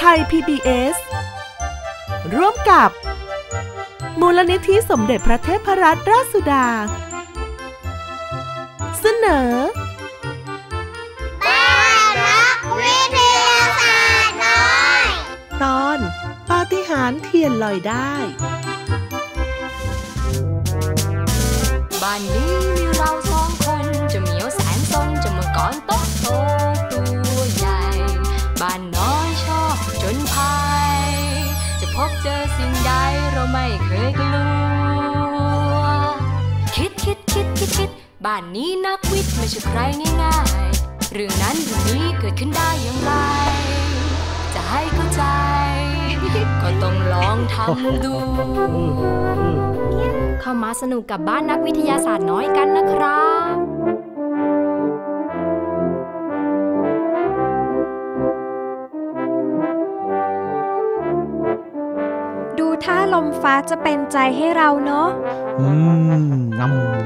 ไทย PBS ร่วมกับมูลนิธิสมเด็จพระเทพรัตนราชสุดาเสนอบ้านนักวิทยาศาสตร์น้อยตอนปาฏิหาริย์เทียนลอยได้บ้านนี้มีเราสองคนจะเหมียวแสนซนจะมังกรโตโตตัวใหญ่บ้านน้อยชอบจนภัยจะพบเจอสิ่งใดเราไม่เคยกลัวคิดบ้านนี้นักวิทย์ไม่ใช่ใครง่ายๆเรื่องนั้นเรื่องนี้เกิดขึ้นได้อย่างไรจะให้เข้าใจก็ต้องลองทำดูเข้ามาสนุกกับบ้านนักวิทยาศาสตร์น้อยกันนะครับดูท่าลมฟ้าจะเป็นใจให้เราเนาะงำ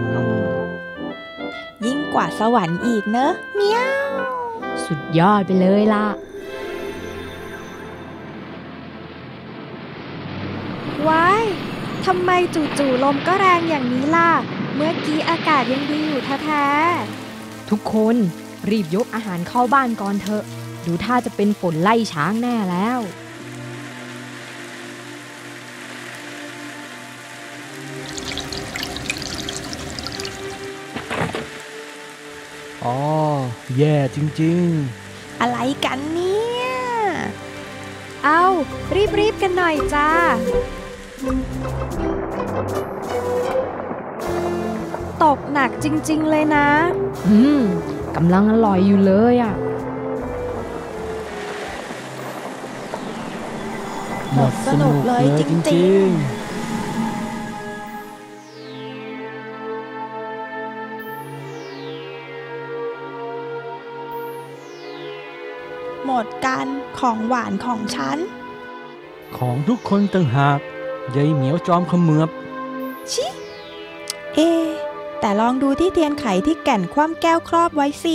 ยิ่งกว่าสวรรค์อีกเนอะเมี้ยวสุดยอดไปเลยล่ะว้ายทำไมจู่ๆลมก็แรงอย่างนี้ล่ะเมื่อกี้อากาศยังดีอยู่แท้ๆทุกคนรีบยกอาหารเข้าบ้านก่อนเถอะดูท่าจะเป็นฝนไล่ช้างแน่แล้วอ๋อแย่จริงๆอะไรกันเนี่ยเอารีบกันหน่อยจ้าตกหนักจริงๆเลยนะกำลังอร่อยอยู่เลยอ่ะหมดสนุกเลยจริงๆหมดกันของหวานของฉันของทุกคนต่างหากยายเหมียวจอมเขมือบชิแต่ลองดูที่เทียนไขที่แก่นคว่ำแก้วครอบไว้สิ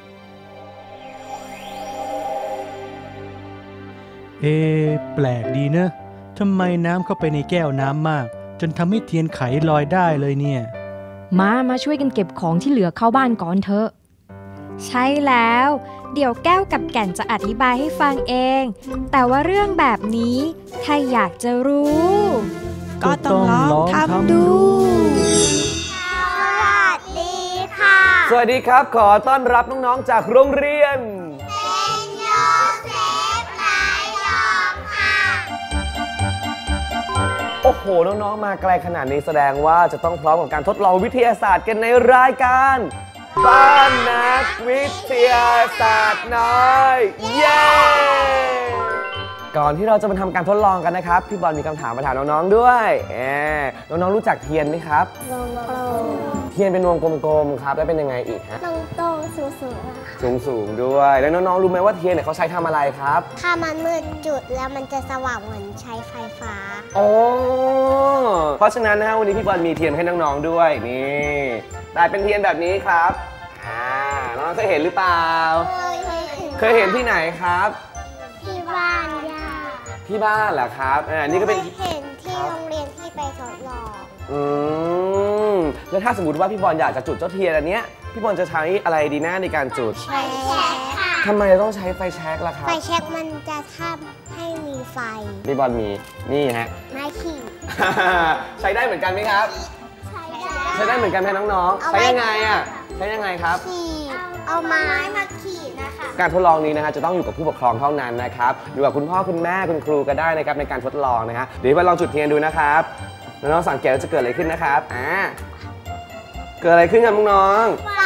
แปลกดีนะทำไมน้ำเข้าไปในแก้วน้ำมากจนทำให้เทียนไขลอยได้เลยเนี่ยมาช่วยกันเก็บของที่เหลือเข้าบ้านก่อนเถอะใช่แล้วเดี๋ยวแก้วกับแก่นจะอธิบายให้ฟังเองแต่ว่าเรื่องแบบนี้ถ้าอยากจะรู้ก็ต้องลองทำดูสวัสดีค่ะสวัสดีครับขอต้อนรับน้องๆจากโรงเรียนเซนต์โยเซฟระยองค่ะโอ้โหน้องๆมาไกลขนาดนี้แสดงว่าจะต้องพร้อมกับการทดลองวิทยาศาสตร์กันในรายการบ้านนักวิทยาศาสตร์น้อยเย้ก่อนที่เราจะมาทำการทดลองกันนะครับพี่บอลมีคำถามมาถามน้องๆด้วยน้องๆรู้จักเทียนไหมครับวงกลมเทียนเป็นวงกลมๆครับแล้วเป็นยังไงอีกฮะตรงสูงด้วยแล้วน้องๆรู้ไหมว่าเทียนเนี่ยเขาใช้ทำอะไรครับถ้ามันมืดจุดแล้วมันจะสว่างเหมือนใช้ไฟฟ้าอ๋อเพราะฉะนั้นนะฮะวันนี้พี่บอลมีเทียนให้น้องๆด้วยนี่ได้เป็นเทียนแบบนี้ครับน้องเคยเห็นหรือเปล่าเคยเห็นที่ไหนครับที่บ้านย่าที่บ้านเหรอครับนี่ก็เป็นเห็นที่โรงเรียนที่ไปทดลองแล้วถ้าสมมติว่าพี่บอลอยากจะจุดเจ้าเทียนอันเนี้ยพี่บอลจะใช้อะไรดีหน้าในการจุดไฟแช็กค่ะทำไมต้องใช้ไฟแช็กล่ะครับไฟแช็กมันจะทำให้มีไฟพี่บอลมีนี่ฮะไม้ขีดใช้ได้เหมือนกันไหมครับใช้ได้เหมือนกันไหมน้องๆใช้ยังไงใช้ยังไงครับเอาไม้มาขีดนะคะการทดลองนี้นะฮะจะต้องอยู่กับผู้ปกครองเท่านั้นนะครับอยู่กับคุณพ่อคุณแม่คุณครูก็ได้นะครับในการทดลองนะฮะเดี๋ยวมาลองจุดเทียนดูนะครับน้องๆสังเกตว่าจะเกิดอะไรขึ้นนะครับเกิดอะไรขึ้นครับน้องๆไฟ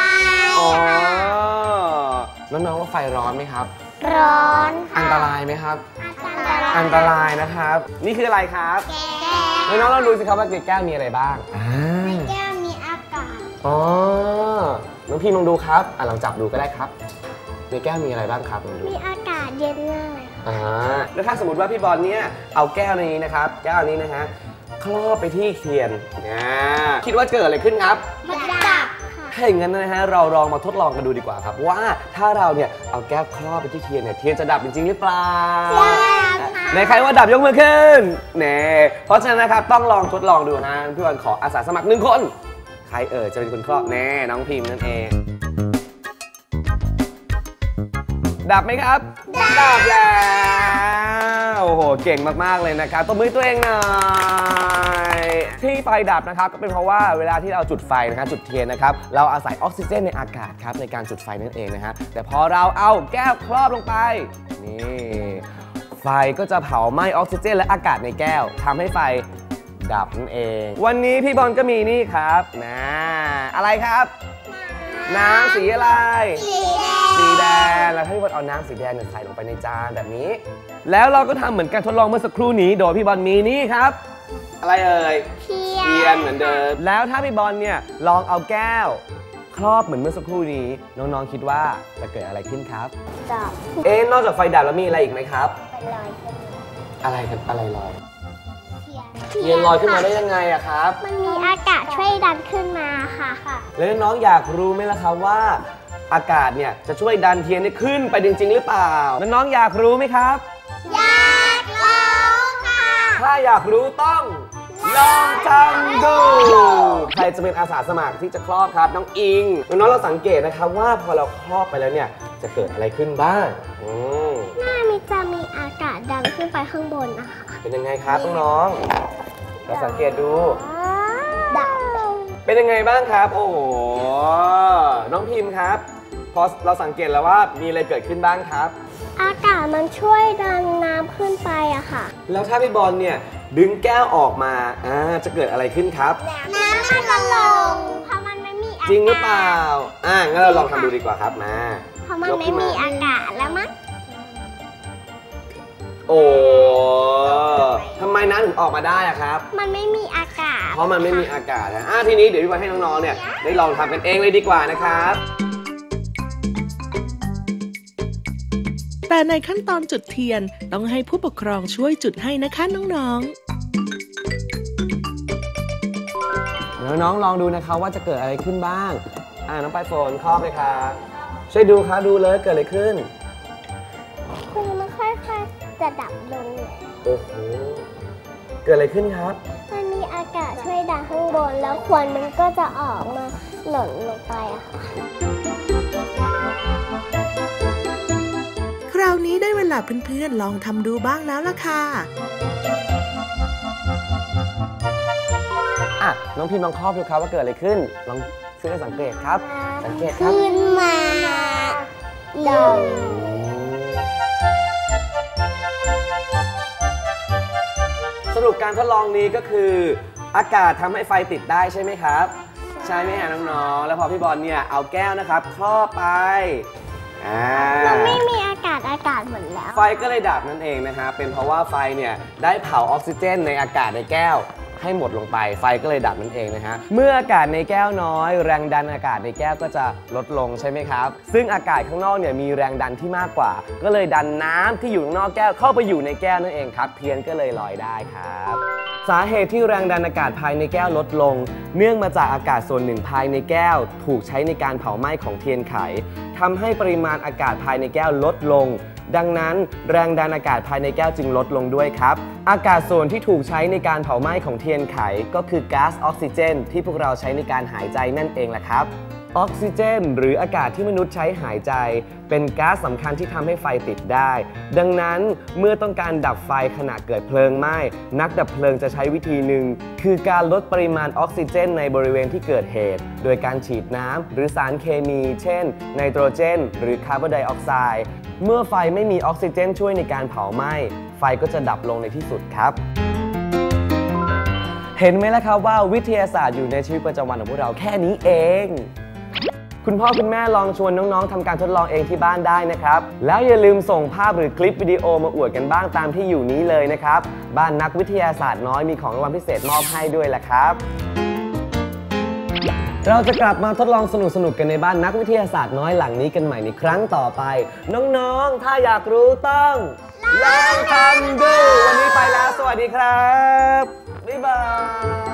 น้องๆว่าไฟร้อนไหมครับร้อนอันตรายไหมครับอันตรายนะครับนี่คืออะไรครับน้องๆลองดูสิครับว่าในแก้วมีอะไรบ้างในแก้วมีอากาศน้องพี่ลองดูครับลองจับดูก็ได้ครับในแก้วมีอะไรบ้างครับลองดูมีอากาศเย็นมากแล้วถ้าสมมติว่าพี่บอลเนี่ยเอาแก้วนี้นะครับแก้วนี้นะฮะครอบไปที่เทียนคิดว่าเกิดอะไรขึ้นครับมันดับถ้าอย่างนั้นนะฮะเราลองมาทดลองกันดูดีกว่าครับว่าถ้าเราเนี่ยเอาแก้วครอบไปที่เทียนเนี่ยเทียนจะดับจริงๆหรือเปล่าในใครว่าดับยกมือขึ้นเน่เพราะฉะนั้นนะครับต้องลองทดลองดูนะพี่บอลขออาสาสมัคร1 คนใครจะเป็นคนครอบแน่น้องพิมพ์นั่นเองดับไหมครับดับแล้วโอ้โหเก่งมากๆเลยนะครับตบมือตัวเองหน่อยที่ไฟดับนะครับก็เป็นเพราะว่าเวลาที่เราจุดไฟนะครับจุดเทียนนะครับเราอาศัยออกซิเจนในอากาศครับในการจุดไฟนั่นเองนะฮะแต่พอเราเอาแก้วครอบลงไปนี่ไฟก็จะเผาไหม้ออกซิเจนและอากาศในแก้วทำให้ไฟดับนั่นเองวันนี้พี่บอลก็มีนี่ครับอะไรครับน้ำสีอะไรสีแดงแล้วพี่บอลเอาน้ำสีแดงใส่ลงไปในจานแบบนี้แล้วเราก็ทำเหมือนการทดลองเมื่อสักครู่นี้โดยพี่บอลมีนี่ครับอะไรเอ่ยเทียนเหมือนเดิมแล้วถ้าพี่บอลเนี่ยลองเอาแก้วครอบเหมือนเมื่อสักครู่นี้น้องๆคิดว่าจะเกิดอะไรขึ้นครับดับนอกจากไฟดับแล้วมีอะไรอีกไหมครับลอยอะไรลอยเทียนลอยขึ้นมาได้ยังไงอะครับมันมีอากาศช่วยดันขึ้นมาค่ะแล้วน้องอยากรู้ไหมล่ะครับว่าอากาศเนี่ยจะช่วยดันเทียนให้ขึ้นไปจริงๆหรือเปล่าแล้วน้องอยากรู้ไหมครับอยากรู้ค่ะถ้าอยากรู้ต้องลองทำดูใครจะเป็นอาสาสมัครที่จะครอบครับน้องอิงน้องเราสังเกตนะครับว่าพอเราครอบไปแล้วเนี่ยจะเกิดอะไรขึ้นบ้างหน้าจะมีอากาศดันขึ้นไปข้างบนนะคะเป็นยังไงครับน้องๆเราสังเกตดูดับเป็นยังไงบ้างครับโอ้โหน้องพิมพ์ครับพอเราสังเกตแล้วว่ามีอะไรเกิดขึ้นบ้างครับอากาศมันช่วยดันน้ำขึ้นไปอะค่ะแล้วถ้าพี่บอลเนี่ยดึงแก้วออกมาจะเกิดอะไรขึ้นครับน้ำมันจะลงเพราะมันไม่มีอากาศจริงหรือเปล่างั้นเราลองทำดูดีกว่าครับมาเพราะมันไม่มีอากาศแล้วมั้งโอ้ทำไมน้ำถึงออกมาได้อะครับมันไม่มีอากาศเพราะมันไม่มีอากาศนะทีนี้เดี๋ยวพี่บอลให้น้องๆเนี่ยได้ลองทำกันเองเลยดีกว่านะครับแต่ในขั้นตอนจุดเทียนต้องให้ผู้ปกครองช่วยจุดให้นะคะน้องๆน้องๆลองดูนะคะว่าจะเกิดอะไรขึ้นบ้างน้องปลายฝนครอบเลยครับช่วยดูครับดูเลยเกิดอะไรขึ้นคือมันค่อยๆจะดับลงโอ้โหเกิดอะไรขึ้นครับมันมีอากาศช่วยดันข้างบนแล้วควันมันก็จะออกมาหล่นลงไปอะค่ะคราวนี้ได้เวลาเพื่อนๆลองทำดูบ้างแล้วล่ะค่ะน้องพิมพ์ลองครอบดูครับว่าเกิดอะไรขึ้นลองช่วยสังเกตครับสังเกตครับขึ้นมาดสรุปการทดลองนี้ก็คืออากาศทำให้ไฟติดได้ใช่ไหมครับใช่ไหมฮะน้องๆแล้วพอพี่บอลเนี่ยเอาแก้วนะครับครอบไปมันไม่มีอากาศหมดแล้วไฟก็เลยดับนั่นเองนะฮะเป็นเพราะว่าไฟเนี่ยได้เผาออกซิเจนในอากาศในแก้วให้หมดลงไปไฟก็เลยดับนั่นเองนะฮะเมื่ออากาศในแก้วน้อยแรงดันอากาศในแก้วก็จะลดลงใช่ไหมครับซึ่งอากาศข้างนอกเนี่ยมีแรงดันที่มากกว่าก็เลยดันน้ำที่อยู่ข้างนอกแก้วเข้าไปอยู่ในแก้วนั่นเองครับเทียนก็เลยลอยได้ครับสาเหตุที่แรงดันอากาศภายในแก้วลดลงเนื่องมาจากอากาศส่วนหนึ่งภายในแก้วถูกใช้ในการเผาไหม้ของเทียนไขทำให้ปริมาณอากาศภายในแก้วลดลงดังนั้นแรงดันอากาศภายในแก้วจึงลดลงด้วยครับอากาศส่วนที่ถูกใช้ในการเผาไหม้ของเทียนไขก็คือก๊าซออกซิเจนที่พวกเราใช้ในการหายใจนั่นเองแหละครับออกซิเจนหรืออากาศที่มนุษย์ใช้หายใจเป็นก๊าซสำคัญที่ทำให้ไฟติดได้ดังนั้นเมื่อต้องการดับไฟขณะเกิดเพลิงไหม้นักดับเพลิงจะใช้วิธีหนึ่งคือการลดปริมาณออกซิเจนในบริเวณที่เกิดเหตุโดยการฉีดน้ำหรือสารเคมีเช่นไนโตรเจนหรือคาร์บอนไดออกไซด์เมื่อไฟไม่มีออกซิเจนช่วยในการเผาไหม้ไฟก็จะดับลงในที่สุดครับเห็นไหมล่ะครับว่าวิทยาศาสตร์อยู่ในชีวิตประจำวันของพวกเราแค่นี้เองคุณพ่อคุณแม่ลองชวนน้องๆทำการทดลองเองที่บ้านได้นะครับแล้วอย่าลืมส่งภาพหรือคลิปวิดีโอมาอวดกันบ้างตามที่อยู่นี้เลยนะครับบ้านนักวิทยาศาสตร์น้อยมีของรางวัลพิเศษมอบให้ด้วยแหละครับเราจะกลับมาทดลองสนุกๆกันในบ้านนักวิทยาศาสตร์น้อยหลังนี้กันใหม่ในครั้งต่อไปน้องๆถ้าอยากรู้ต้องลองทำดูวันนี้ไปแล้วสวัสดีครับบ๊ายบาย